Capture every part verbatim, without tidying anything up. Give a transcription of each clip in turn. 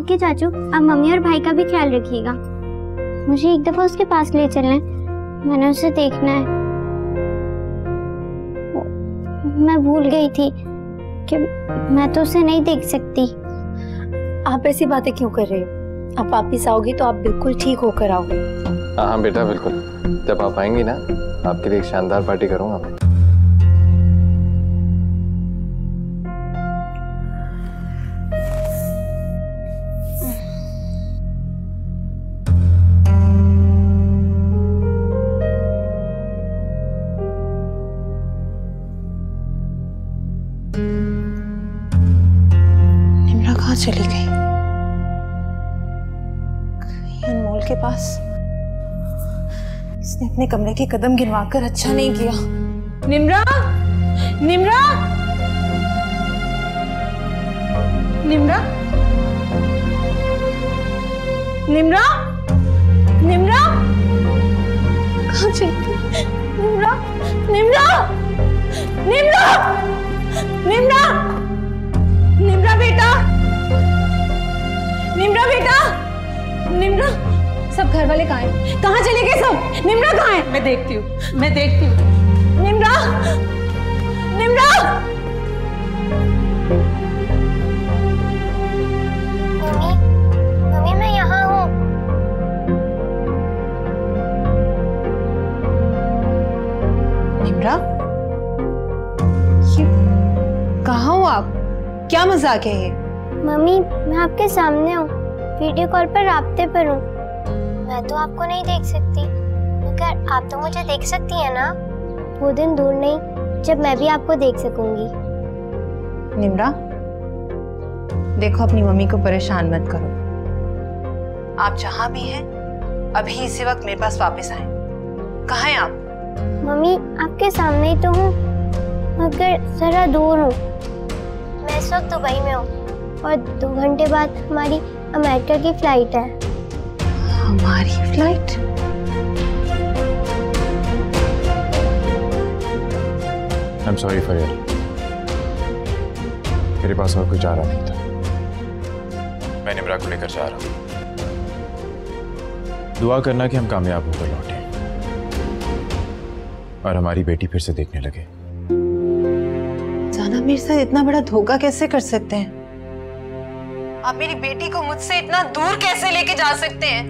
Okay चाचू, आप mummy और भाई का भी ख्याल रखिएगा। मुझे एक दफा उसके पास ले चलना है, मैंने उसे देखना है। मैं भूल गई थी कि मैं तो उसे नहीं देख सकती। आप ऐसी बातें क्यों कर रहे हो? आप वापिस आओगी तो आप बिल्कुल ठीक होकर आओगे। हाँ हाँ बेटा, बिल्कुल। जब आप आएंगी ना, आपके लिए एक शानदार पार्टी करूंगा मैं। निम्रा कहाँ चली गई? कहीं अनमोल के पास? इसने अपने कमरे के कदम गिनवाकर अच्छा नहीं किया। निम्रा, निम्रा, निम्रा, निम्रा, निम्रा, कहाँ चली गई? निम्रा, निम्रा, निम्रा, निम्रा, निम्रा बेटा, निम्रा बेटा, निम्रा। सब घर वाले कहाँ हैं? कहाँ चले गए सब? निम्रा कहाँ है? मैं देखती हूँ, मैं देखती हूँ। निम्रा, निम्रा। मम्मी, मम्मी मैं यहाँ हूँ। निम्रा, ये कहाँ हो आप? क्या मजाक है ये? मम्मी मैं आपके सामने हूँ, वीडियो कॉल पर राब्ते पर हूँ। मैं तो आपको नहीं देख सकती, मगर आप तो मुझे देख सकती है ना। वो दिन दूर नहीं जब मैं भी आपको देख सकूंगी। निम्रा, देखो अपनी मम्मी को परेशान मत करो। आप जहाँ भी हैं, अभी इसी वक्त मेरे पास वापस आए। कहाँ हैं आप? मम्मी आपके सामने ही तो हूँ, मगर जरा दूर हूँ। मैं इस वक्त दुबई में हूँ और दो घंटे बाद हमारी अमेरिका की फ्लाइट है। हमारी flight? I am sorry Fariya, मेरे पास और कोई चारा नहीं था। मैं निम्रा को लेकर जा रहा हूँ। दुआ करना कि हम कामयाब होकर लौटे और हमारी बेटी फिर से देखने लगे। जाना मेरे साथ इतना बड़ा धोखा कैसे कर सकते हैं? आप मेरी बेटी को मुझसे इतना दूर कैसे लेके जा सकते हैं?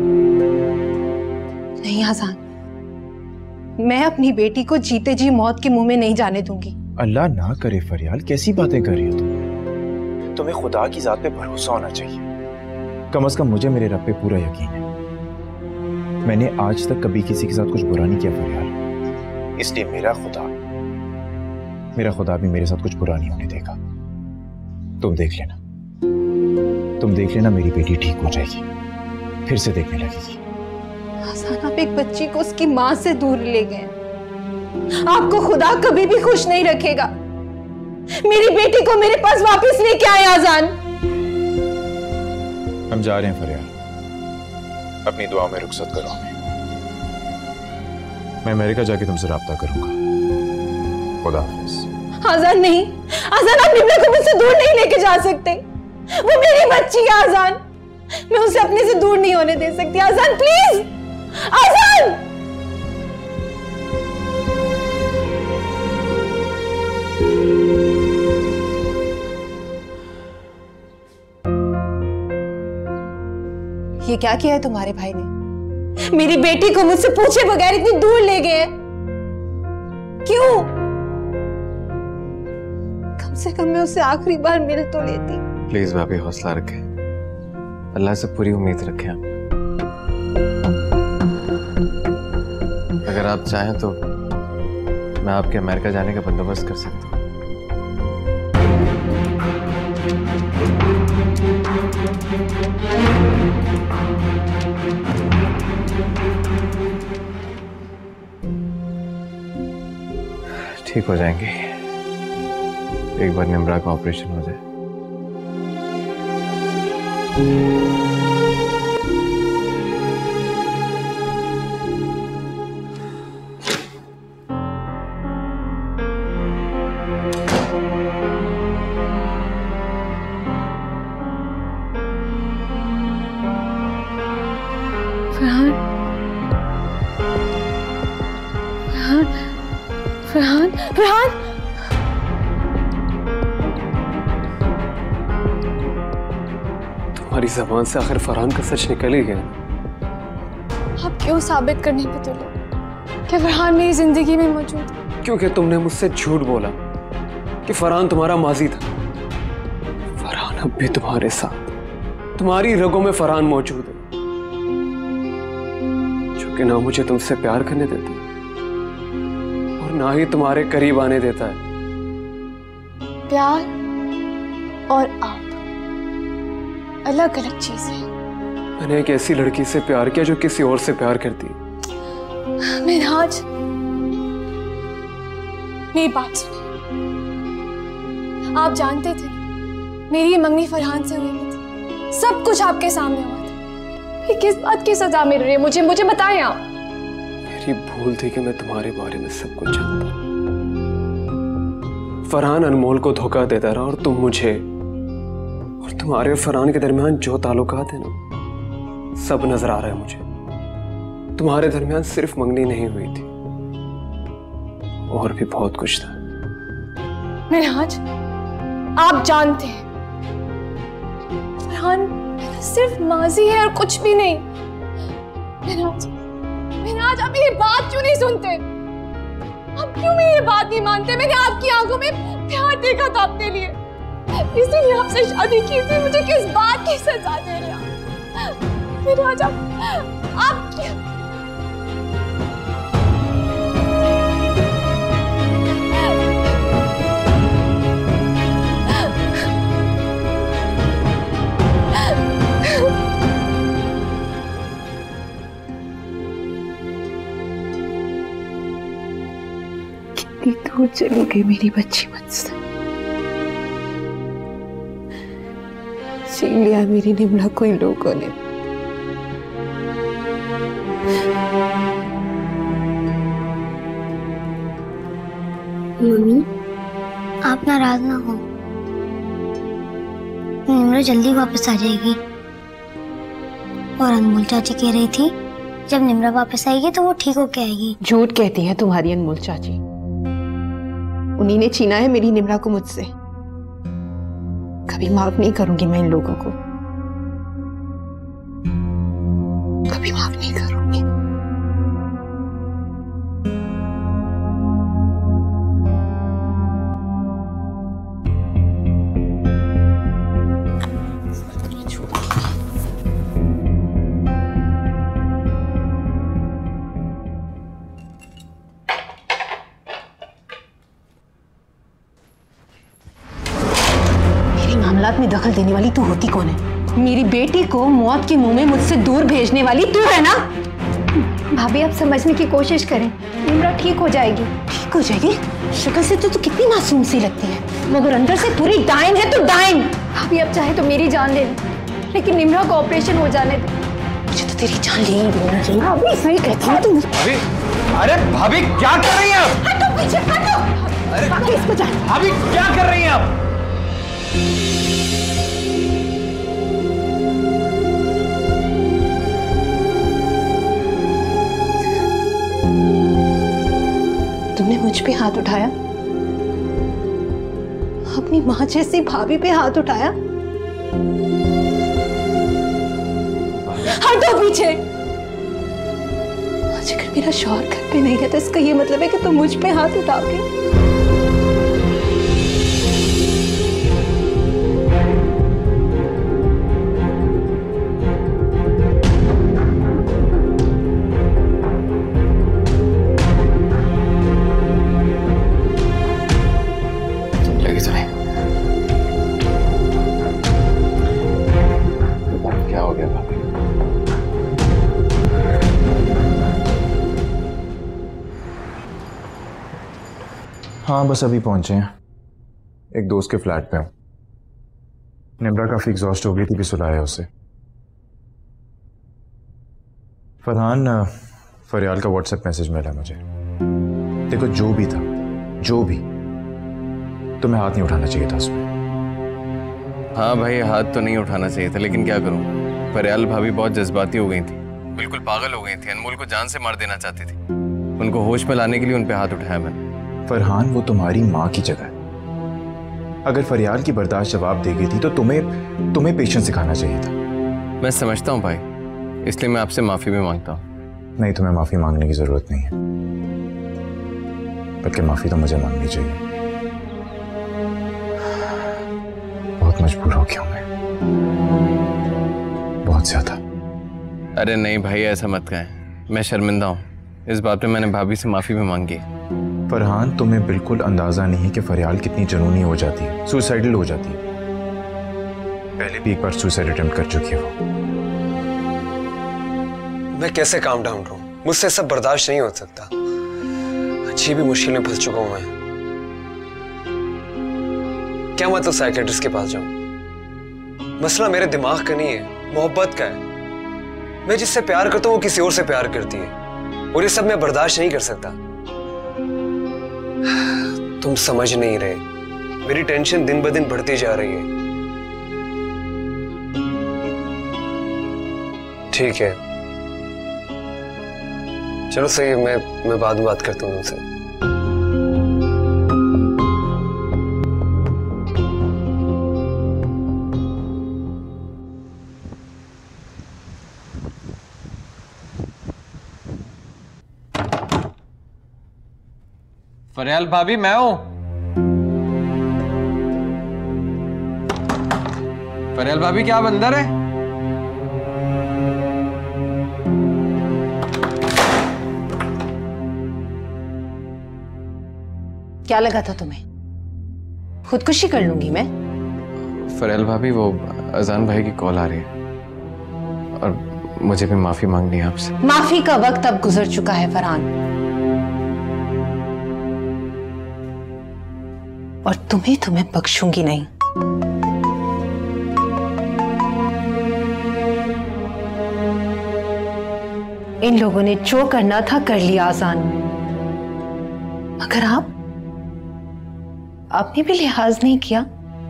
नहीं आसान, मैं अपनी बेटी को जीते जी मौत के मुंह में नहीं जाने दूंगी। अल्लाह ना करे फरियाल, कैसी बातें कर रही हो तुम? तुम्हें खुदा की जात पे भरोसा होना चाहिए। कम से कम मुझे मेरे रब पे पूरा यकीन है। मैंने आज तक कभी किसी के साथ कुछ बुरा नहीं किया फरियाल, इसलिए मेरा खुदा मेरा खुदा भी मेरे साथ कुछ बुरा नहीं होने देगा। तुम देख लेना, तुम देख लेना, मेरी बेटी ठीक हो जाएगी, फिर से देखने लगेगी। आसान, आप एक बच्ची को उसकी माँ से दूर ले गए। आपको खुदा कभी भी खुश नहीं रखेगा। मेरी बेटी को मेरे पास वापस लेके आए आजान। हम जा रहे हैं फरियाल, अपनी दुआ में रुखसत करो हमें। मैं अमेरिका जाके तुमसे राब्ता करूंगा। खुदा हाफिज। आजान नहीं, आजान आप निम्रा को मुझसे दूर नहीं लेके जा सकते। वो मेरी बच्ची है आजान, मैं उसे अपने से दूर नहीं होने दे सकती। आजान प्लीज, आजान। ये क्या किया है तुम्हारे भाई ने? मेरी बेटी को मुझसे पूछे बगैर इतनी दूर ले गए। क्यों? कम से कम मैं उससे आखिरी बार मिल तो लेती। प्लीज भाभी हौसला रखें, अल्लाह से पूरी उम्मीद रखें आप। अगर आप चाहें तो मैं आपके अमेरिका जाने का बंदोबस्त कर सकता हूँ। ठीक हो जाएंगे एक बार निम्रा का ऑपरेशन हो जाए। फरहान, फरहान, फरहान, फरहान। तुम्हारी जबान से आखिर फरहान का सच निकल ही गया। आप क्यों साबित करने पे तुले कि फरहान मेरी जिंदगी में मौजूद है? क्योंकि तुमने मुझसे झूठ बोला कि फरहान तुम्हारा माजी था। फरहान अब भी तुम्हारे साथ, तुम्हारी रगों में फरहान मौजूद है, जो कि ना मुझे तुमसे प्यार करने देता और ना ही तुम्हारे करीब आने देता है। प्यार और आप अलग अलग चीज है। मैंने एक ऐसी लड़की से प्यार किया जो किसी और से प्यार करती है। मिनहाज, मेरी बात सुनिए। आप जानते थे मेरी मंगनी फरहान से हुई थी, सब कुछ आपके सामने हुआ था। ये किस बात की सजा मिल रही है मुझे मुझे बताएं आप। मेरी भूल थी कि मैं तुम्हारे बारे में सब कुछ जानता। फरहान अनमोल को धोखा देता रहा और तुम मुझे, और तुम्हारे और फरहान के दरमियान जो ताल्लुकात है ना, सब नजर आ रहा है मुझे। तुम्हारे दरमियान सिर्फ मंगनी नहीं हुई थी, और भी बहुत कुछ था। मिनहाज, आप जानते हैं फरहान मेरा सिर्फ माजी है और कुछ भी नहीं। मिनहाज, मिनहाज, आप मेरी बात क्यों नहीं सुनते? आप क्यों मेरी बात नहीं मानते? मैंने आपकी आंखों में प्यार देखा था अपने लिए, इसीलिए आपसे शादी की थी। मुझे किस बात की सजा दे रहे आप? मिनहाज, आप, आप क्या? कितनी दूर चली गई मेरी बच्ची मुझसे। छीन लिया मेरी निम्रा को इन लोगों ने। मम्मी, आप नाराज ना हो, निम्रा जल्दी वापस आ जाएगी। और अनमोल चाची कह रही थी जब निम्रा वापस आएगी तो वो ठीक होके आएगी। झूठ कहती है तुम्हारी अनमोल चाची। उन्हीं ने छीना है मेरी निम्रा को मुझसे। कभी माफ नहीं करूंगी मैं इन लोगों को, कभी माफ नहीं करूंगी। मामलात में दखल देने वाली तू होती कौन है? मेरी बेटी को मौत के मुंह में मुझसे दूर भेजने वाली तू है ना? भाभी, आप समझने की कोशिश करें, निम्रा ठीक हो जाएगी। ठीक हो जाएगी? शक्ल से तो तू कितनी मासूम सी लगती है, मगर अंदर से पूरी डाइन है तू, डाइन। भाभी, अब चाहे तो मेरी जान ले, लेकिन निम्रा को ऑपरेशन हो जाने दे। मुझे तो तेरी जान ले ही देना चाहिए। भाभी सही कहती है तू। भाभी, अरे भाभी क्या कर रही हैं आप? हटो पीछे, हटो। अरे भाभी इसको जान। भाभी क्या कर रही हैं आप? तुमने मुझ पे हाथ उठाया, अपनी माँ जैसी भाभी पे हाथ उठाया। हटो पीछे। आज अगर मेरा शौहर घर पे नहीं है तो इसका ये मतलब है कि तुम मुझ पे हाथ उठाओगे। क्या हो गया भाभी? हाँ बस अभी पहुंचे हैं, एक दोस्त के फ्लैट पे हूं। निम्रा काफी एग्जॉस्ट हो गई थी कि सुलाया उसे। फरहान, फरियाल का व्हाट्सएप मैसेज मिला मुझे। देखो जो भी था, जो भी, तुम्हें हाथ नहीं उठाना चाहिए था उसमें। हाँ भाई, हाथ तो नहीं उठाना चाहिए था, लेकिन क्या करूं, फरियाल भाभी बहुत जज्बाती हो गई थी। बिल्कुल पागल हो गई थी, अनमोल को जान से मार देना चाहती थी। उनको होश में लाने के लिए उन पे हाथ उठाया मैंने। फरहान, वो तुम्हारी माँ की जगह है। अगर फरियाल की बर्दाश्त जवाब दे गई थी तो तुम्हें तुम्हें पेशेंस सिखाना चाहिए था। मैं समझता हूँ भाई, इसलिए मैं आपसे माफी भी मांगता हूँ। नहीं, तुम्हें माफी मांगने की जरूरत नहीं है, बल्कि माफी तो मुझे मांगनी चाहिए। बहुत मजबूर हो गया हूं मैं, बहुत ज्यादा। अरे नहीं भाई, ऐसा मत कहें, मैं शर्मिंदा हूँ। इस बात पे मैंने भाभी से माफी भी मांगी। फरहान, तुम्हें बिल्कुल अंदाजा नहीं कि फरियाल कितनी जुनूनी हो जाती है, सुसाइडल हो जाती है। पहले भी एक बार सुसाइड अटेम्प्ट कर चुकी है वो। मैं कैसे काम डाउन रहूं? मुझसे सब बर्दाश्त नहीं हो सकता। अच्छी भी मुश्किल में फंस चुका हूं मैं। क्या मतलब साइकियाट्रिस्ट के पास जाऊं? मसला मेरे दिमाग का नहीं है, मोहब्बत का है। मैं जिससे प्यार करता हूं वो किसी और से प्यार करती है, और ये सब मैं बर्दाश्त नहीं कर सकता। तुम समझ नहीं रहे, मेरी टेंशन दिन ब दिन बढ़ती जा रही है। ठीक है, चलो सही है, मैं मैं बाद में बात करता हूँ तुमसे। फरियाल भाभी, मैं हूं। फरियाल भाभी, क्या आप अंदर है? क्या लगा था तुम्हें? खुदकुशी कर लूंगी मैं? फरियाल भाभी, वो अजान भाई की कॉल आ रही है और मुझे भी माफी मांगनी है आपसे। माफी का वक्त अब गुजर चुका है फरहान, और तुम्हें तुम्हें बख्शूंगी नहीं। इन लोगों ने जो करना था कर लिया आजान, मगर आप आपने भी लिहाज नहीं किया।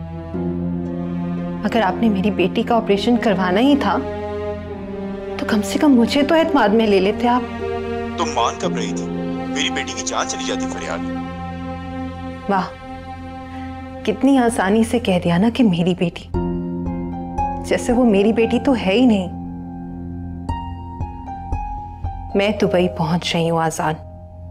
अगर आपने मेरी बेटी का ऑपरेशन करवाना ही था तो कम से कम मुझे तो एतमाद में ले लेते आप। तुम मान कब रही थी? मेरी बेटी की जान चली जाती फरियाल। वाह, कितनी आसानी से कह दिया ना कि मेरी बेटी, जैसे वो मेरी बेटी तो है ही नहीं। मैं दुबई पहुंच रही हूं आजान।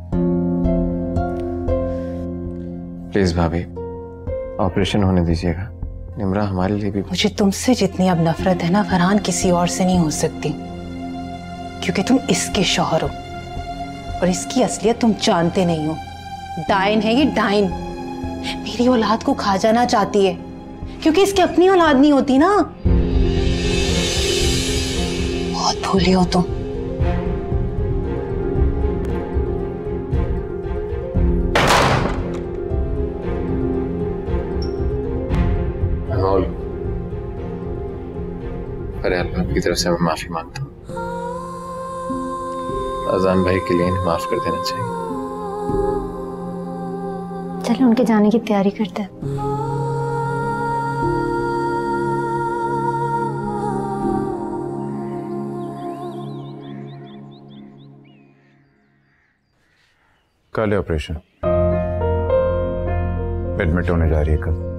प्लीज भाभी, ऑपरेशन होने दीजिएगा। निम्रा हमारे लिए भी। मुझे तुमसे जितनी अब नफरत है ना फरहान, किसी और से नहीं हो सकती, क्योंकि तुम इसके शौहर हो और इसकी असलियत तुम जानते नहीं हो। डायन है ये, डायन। मेरी औलाद को खा जाना चाहती है, क्योंकि इसकी अपनी औलाद नहीं होती ना। बहुत भोले हो तुम। फरियाल भाभी की तरफ से मैं माफी मांगता हूँ। अजान भाई के लिए इन्हें माफ कर देना चाहिए। चलो उनके जाने की तैयारी करते हैं। कल है ऑपरेशन, एडमिट होने जा रही है कल।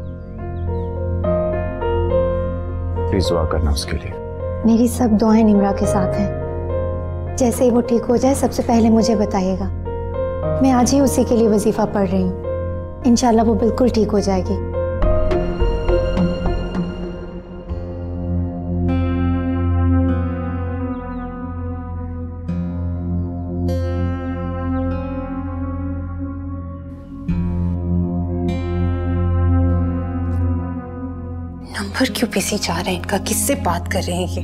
प्लीज दुआ करना उसके लिए। मेरी सब दुआएं निम्रा के साथ हैं। जैसे ही वो ठीक हो जाए सबसे पहले मुझे बताइएगा। मैं आज ही उसी के लिए वजीफा पढ़ रही हूँ। इंशाल्लाह वो बिल्कुल ठीक हो जाएगी। नंबर क्यों बिजी जा रहे हैं इनका? किससे बात कर रहे हैं ये?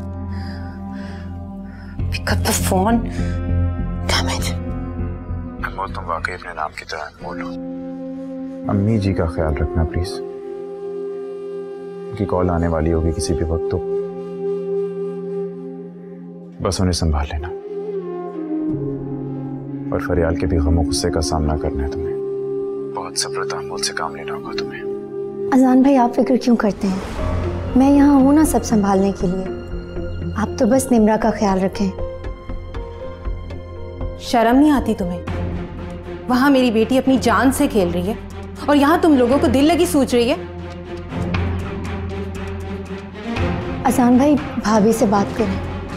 Pick up the phone. Damn it. Anmol, तुम वाकई अपने नाम की तरह अनमोल हो। अम्मी जी का ख्याल रखना प्लीज। उनकी कॉल आने वाली होगी किसी भी वक्त, तो बस उन्हें संभाल लेना। और फरियाल के भी गमों गुस्से का सामना करना है तुम्हें। बहुत सब्र तहम्मुल से काम लेना होगा तुम्हें। अजान भाई, आप फिक्र क्यों करते हैं? मैं यहाँ हूँ ना सब संभालने के लिए। आप तो बस निम्रा का ख्याल रखें। शर्म नहीं आती तुम्हें? वहां मेरी बेटी अपनी जान से खेल रही है और यहां तुम लोगों को दिल लगी सोच रही है। अजान भाई, भाभी से बात करें।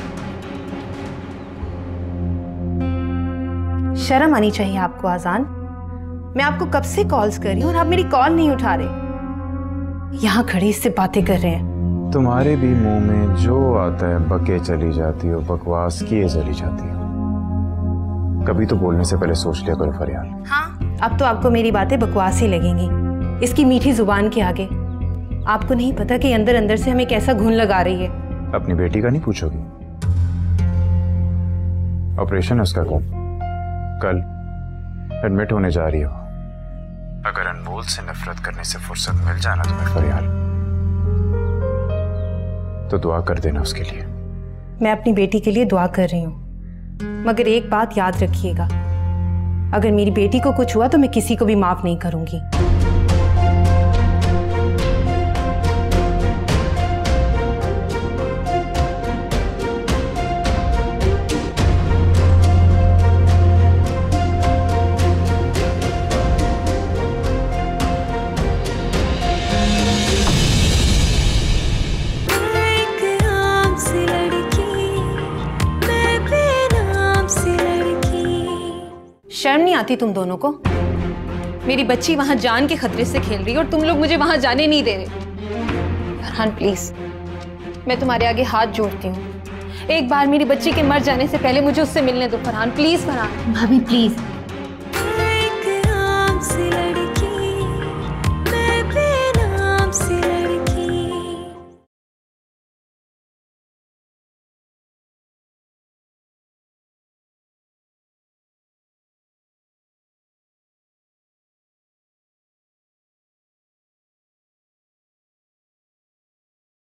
शर्म आनी चाहिए आपको अजान। मैं आपको कब से कॉल्स कर रही हूं और आप मेरी कॉल नहीं उठा रहे। यहां खड़े इससे बातें कर रहे हैं। तुम्हारे भी मुंह में जो आता है बके चली जाती हो, बकवास किए चली जाती हो। कभी तो बोलने से पहले सोच लिया करो फरियाल। हाँ, अब तो आपको मेरी बातें बकवास ही लगेंगी इसकी मीठी जुबान के आगे। आपको नहीं पता कि अंदर अंदर से हमें कैसा घुन लगा रही है। अपनी बेटी का नहीं पूछोगी? ऑपरेशन है उसका कल कल एडमिट होने जा रही हो। अगर अनमोल से नफरत करने से फुर्सत मिल जाना तुम्हें फरियाल, तो दुआ कर देना उसके लिए। मैं अपनी बेटी के लिए दुआ कर रही हूँ, मगर एक बात याद रखिएगा, अगर मेरी बेटी को कुछ हुआ तो मैं किसी को भी माफ नहीं करूंगी। शर्म नहीं आती तुम दोनों को? मेरी बच्ची वहां जान के खतरे से खेल रही है और तुम लोग मुझे वहां जाने नहीं दे रहे। फरहान प्लीज, मैं तुम्हारे आगे हाथ जोड़ती हूँ, एक बार मेरी बच्ची के मर जाने से पहले मुझे उससे मिलने दो। फरहान प्लीज। फरहान भाभी प्लीज,